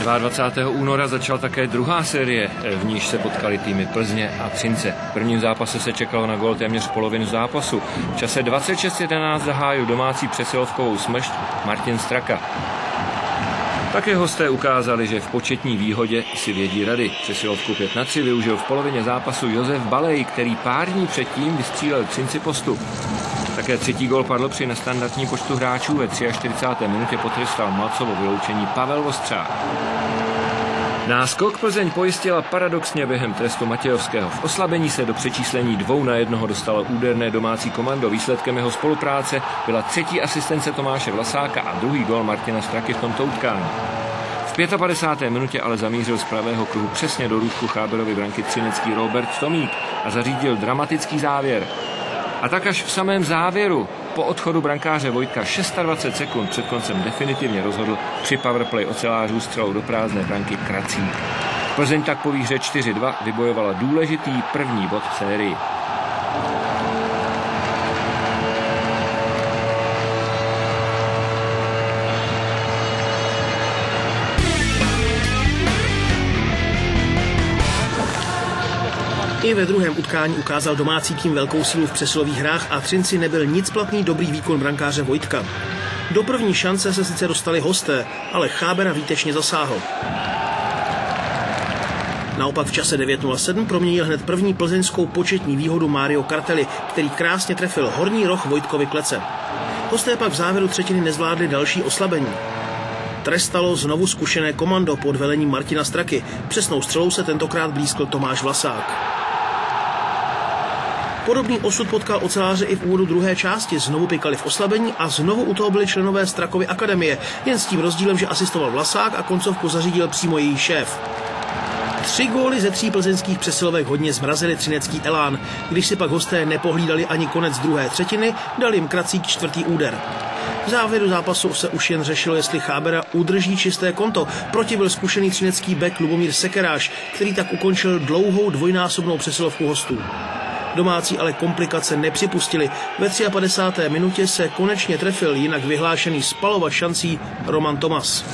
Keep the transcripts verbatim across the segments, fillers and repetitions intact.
dvacátého druhého února začala také druhá série, v níž se potkali týmy Plzně a Třince. V prvním zápase se čekalo na gól téměř polovinu zápasu. V čase dvacet šest jedenáct zahájil domácí přesilovkovou smršť Martin Straka. Také hosté ukázali, že v početní výhodě si vědí rady. Přesilovku pět na tři využil v polovině zápasu Josef Balej, který pár dní předtím vystřílel Třinci postup. Také třetí gól padl při nestandardním počtu hráčů. Ve třičtyřicáté třetí minutě potrestal Malcovo vyloučení Pavel Vostřák. Náskok Plzeň pojistila paradoxně během trestu Matějovského. V oslabení se do přečíslení dvou na jednoho dostalo úderné domácí komando. Výsledkem jeho spolupráce byla třetí asistence Tomáše Vlasáka a druhý gól Martina Straky v tomto utkání. V padesáté páté minutě ale zamířil z pravého kruhu přesně do růžku Cháberovy branky třinecký Robert Tomík a zařídil dramatický závěr. A tak až v samém závěru po odchodu brankáře Vojtka dvacet šest sekund před koncem definitivně rozhodl při powerplay ocelářů střelou do prázdné branky Kracík. Plzeň tak po výhře čtyři dva vybojovala důležitý první bod v sérii. I ve druhém utkání ukázal domácí tým velkou sílu v přesilových hrách a Třinci nebyl nic platný dobrý výkon brankáře Vojtka. Do první šance se sice dostali hosté, ale Chábera výtečně zasáhl. Naopak v čase devět nula sedm proměnil hned první plzeňskou početní výhodu Mario Karteli, který krásně trefil horní roh Vojtkovy klece. Hosté pak v závěru třetiny nezvládli další oslabení. Trestalo znovu zkušené komando pod velením Martina Straky. Přesnou střelou se tentokrát blízkl Tomáš Vlasák. Podobný osud potkal oceláře i v úvodu druhé části. Znovu pikali v oslabení a znovu u toho byli členové Strakovy akademie. Jen s tím rozdílem, že asistoval Vlasák a koncovku zařídil přímo její šéf. Tři góly ze tří plzeňských přesilovek hodně zmrazili třinecký elán. Když si pak hosté nepohlídali ani konec druhé třetiny, dal jim Kracík čtvrtý úder. V závěru zápasu se už jen řešilo, jestli Chábera udrží čisté konto. Proti byl zkušený třinecký bek Lubomír Sekeráš, který tak ukončil dlouhou dvojnásobnou přesilovku hostů. Domácí ale komplikace nepřipustili. Ve padesáté třetí minutě se konečně trefil jinak vyhlášený spalovač šancí Roman Tomas.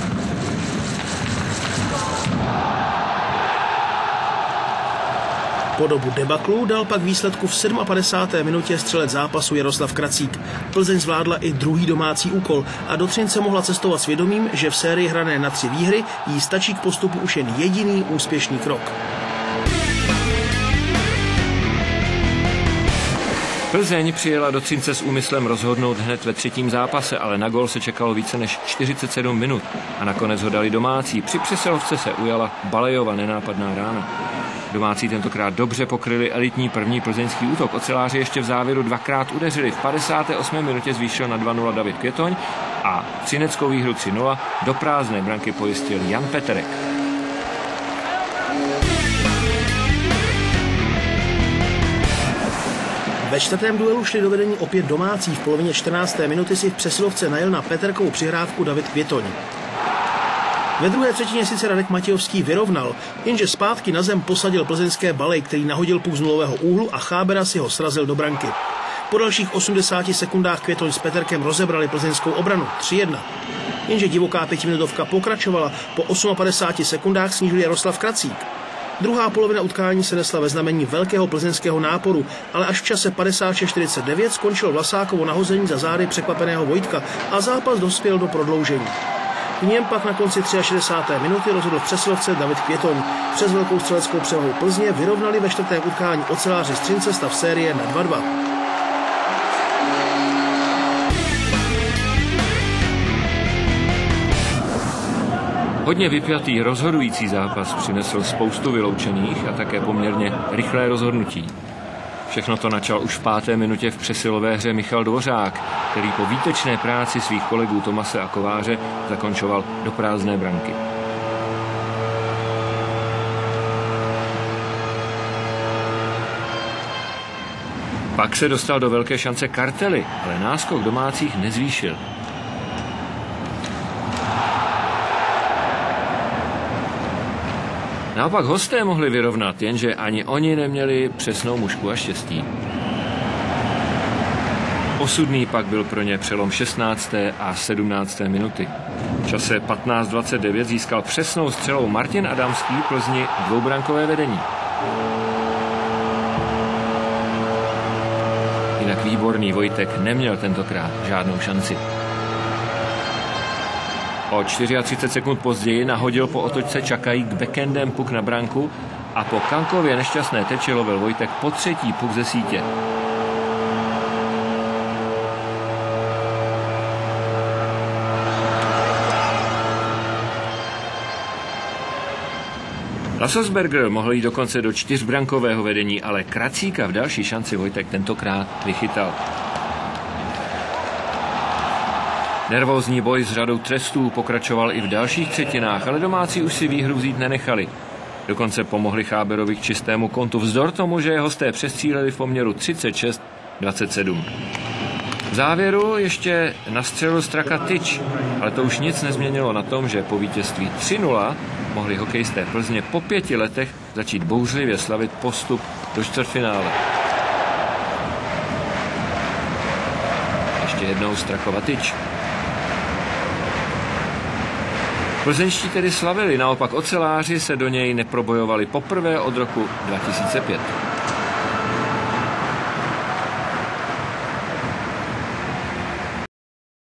Po dobu debaklu dal pak výsledku v padesáté sedmé minutě střelec zápasu Jaroslav Kracík. Plzeň zvládla i druhý domácí úkol a do Třince mohla cestovat s vědomím, že v sérii hrané na tři výhry jí stačí k postupu už jen jediný úspěšný krok. Plzeň přijela do Třince s úmyslem rozhodnout hned ve třetím zápase, ale na gól se čekalo více než čtyřicet sedm minut a nakonec ho dali domácí. Při přesilovce se ujala Balejova nenápadná rána. Domácí tentokrát dobře pokryli elitní první plzeňský útok. Oceláři ještě v závěru dvakrát udeřili. V padesáté osmé minutě zvýšil na dva nula David Květoň a třineckou výhru tři nula do prázdné branky pojistil Jan Peterek. Ve čtvrtém duelu šli do vedení opět domácí. V polovině čtrnácté minuty si v přesilovce najel na Peterkovou přihrávku David Květoň. Ve druhé třetině sice Radek Matějovský vyrovnal, jenže zpátky na zem posadil plzeňské Balej, který nahodil puk z nulového úhlu a Chábera si ho srazil do branky. Po dalších osmdesáti sekundách Květoň s Peterkem rozebrali plzeňskou obranu tři jedna. Jenže divoká pětiminutovka pokračovala. Po padesáti osmi sekundách snížil Jaroslav Kracík. Druhá polovina utkání se nesla ve znamení velkého plzeňského náporu, ale až v čase padesát šest čtyřicet devět skončilo Vlasákovo nahození za zády překvapeného Vojtka a zápas dospěl do prodloužení. V něm pak na konci šedesáté třetí minuty rozhodl v přesilovce David Květoň. Přes velkou střeleckou převahu Plzně vyrovnali ve čtvrtém utkání oceláři z Třince stav série na dva dva. Hodně vypjatý rozhodující zápas přinesl spoustu vyloučených a také poměrně rychlé rozhodnutí. Všechno to načal už v páté minutě v přesilové hře Michal Dvořák, který po výtečné práci svých kolegů Tomase a Kováře zakončoval do prázdné branky. Pak se dostal do velké šance Kartely, ale náskok domácích nezvýšil. Naopak hosté mohli vyrovnat, jenže ani oni neměli přesnou mušku a štěstí. Osudný pak byl pro ně přelom šestnácté a sedmnácté minuty. V čase patnáct dvacet devět získal přesnou střelou Martin Adamský v Plzni dvoubrankové vedení. Jinak výborný Vojtek neměl tentokrát žádnou šanci. O třicet čtyři sekund později nahodil po otočce Čakají k backendem puk na branku a po Kankově nešťastné teči lovil Vojtek po třetí puk ze sítě. Lassosberger mohl jít dokonce do čtyřbrankového vedení, ale Kracíka v další šanci Vojtek tentokrát vychytal. Nervózní boj s řadou trestů pokračoval i v dalších třetinách, ale domácí už si výhru vzít nenechali. Dokonce pomohli Cháberovi k čistému kontu vzdor tomu, že je hosté přestříleli v poměru třicet šest dvacet sedm. V závěru ještě nastřelil Straka tyč, ale to už nic nezměnilo na tom, že po vítězství tři nula mohli hokejisté Plzně po pěti letech začít bouřlivě slavit postup do čtvrtfinále. Ještě jednou Strakova tyč. Plzeňští tedy slavili, naopak oceláři se do něj neprobojovali poprvé od roku dva tisíce pět.